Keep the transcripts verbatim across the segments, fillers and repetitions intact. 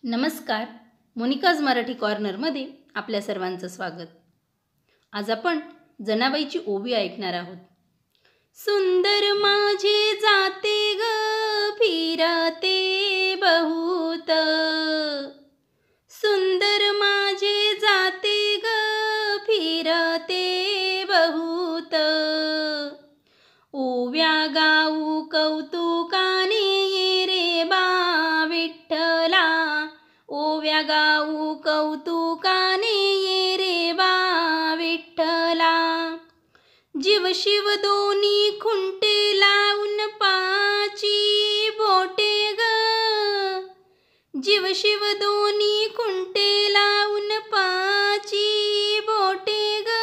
नमस्कार, मोनिकाज मराठी कॉर्नरमध्ये आपल्या सर्वांचं स्वागत। आज आपण जनाबाईची ओवी ऐकणार आहोत। सुंदर माझे जाते ग फिरते बहुत, सुंदर माझे जाते ग फिरते बहुत, ओव्या गाऊ कौतुकाने ये रे बा विठ्ठला, ओव्या गाऊ कौतुकाने ये रे बा विठ्ठला। जीव शिव दोन्ही खुंटे लावून पाची बोटे ग, जीव शिव दोन्ही खुंटे लावून पाची बोटे ग,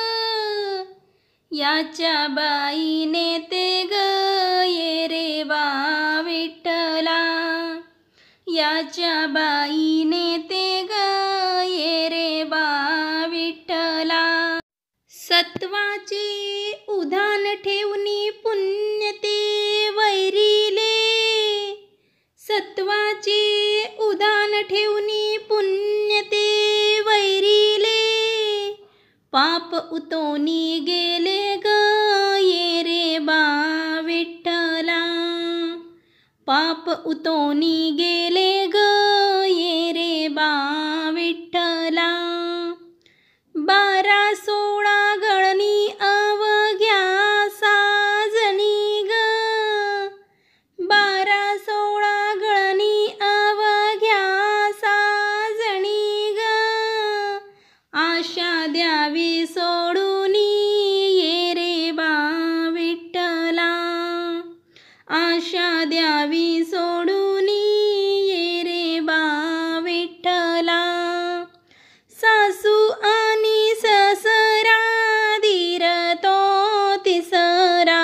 याच्या बाईने ते ग ये रे बा विठ्ठला, याच्या बाईने ते ग ये रे बा विठ्ठला। सत्वाचे उधान ठेवणी पुण्य ते वैरिले, सत्वाचे उधान ठेवणी पुण्य ते वैरिले, पाप उतोनी गेले ग ये रे बा विठ्ठला, पाप उतोनी गेले ग ये रे बा विठ्ठला। बारा सोळा गळणी अवघ्या साजणी ग, बारा सोळा गळणी अवघ्या साजणी ग, आशा द्यावी सोडून ये रे बा विठ्ठला, आशा द्यावी सोडून ये रे बा विठ्ठला। सासू आणि ससरा धीर तो तिसरा,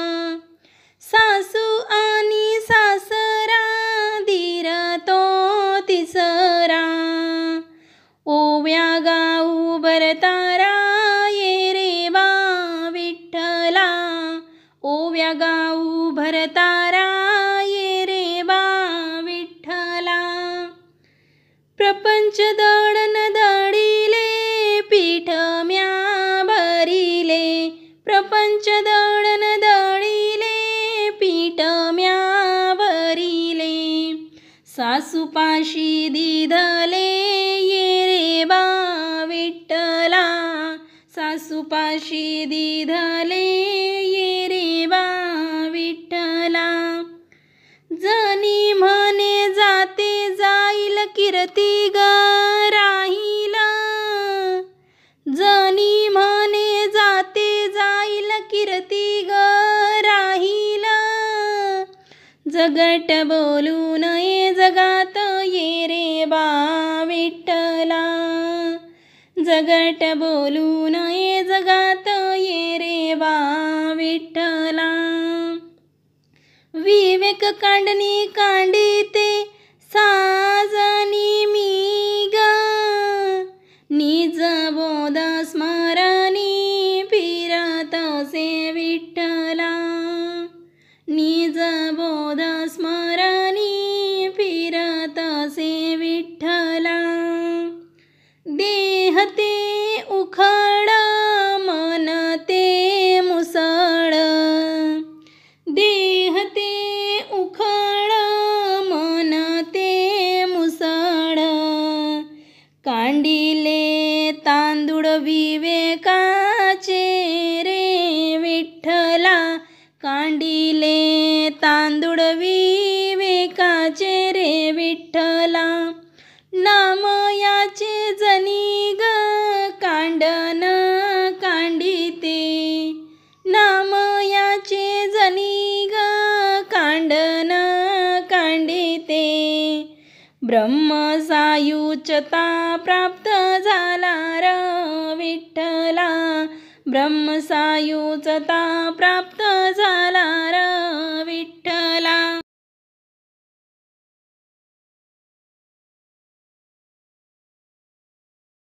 सासू आणि सासरा धीर तो तिसरा, ओव्या गाऊ भरतारा ये रे बा विठ्ठला, ओव्या गाऊ भरतारा ये रे बा विठ्ठला। प्रपंच दळण दळिले पीठ म्या भरिले, प्रपंच दळण दळिले पीठ म्या भरिले, सासूपाशी दिधले ये रे बा विठ्ठला, सासूपाशी दिधले ये रे बा विठ्ठला। जनी म्हणे जाते जाईल कीर्ती ग राहील, जनी म्हणे जाते जाईल कीर्ती ग राहील, जगट बोलू नये जगात ये रे बा विठ्ठला, जगट बोलू नये जगात ये रे बा विठ्ठला। विवेक कांडणी कांडिते साजनी मी ग, निज बोध स्मरणी फिरतसे विठ्ठला, निज बोध स्मरणी फिरतसे विठ्ठला। देह ते उखड मन ते मुसळ, देह ते उखळ मन ते मुसळ, कांडिले तांदूळ विवेकाचे रे विठ्ठला, कांडिले तांदूळ विवेकाचे रे विठ्ठला। नाम याचे जनी ग कांडन कांडिते, नाम याचे जनी ग कांडन कांडिते, ब्रह्मसायुच्यता प्राप्त झाला र विठ्ठला, ब्रह्मसायुच्यता प्राप्त झाला र विठ्ठला।